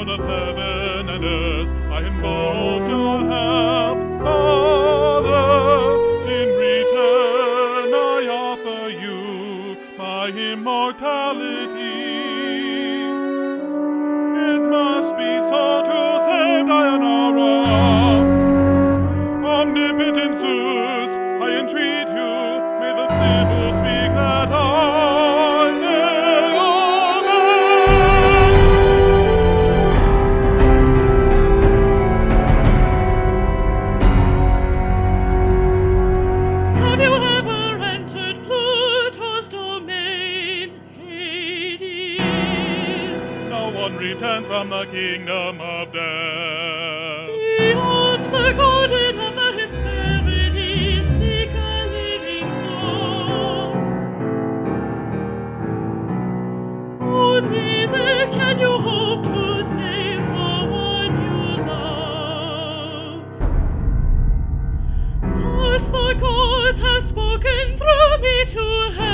Lord of heaven and earth, I invoke your help. Father, in return I offer you my immortality. It must be so to save Dianara. Omnipotent Zeus, I entreat you, may the Sibyl speak that I may obey. Have you ever entered Pluto's domain, Hades? No one returns from the kingdom of death. Beyond the garden of the Hesperides, seek a living soul. Only there can you hope to save the one you love. Thus the gods have spoken through me to heaven.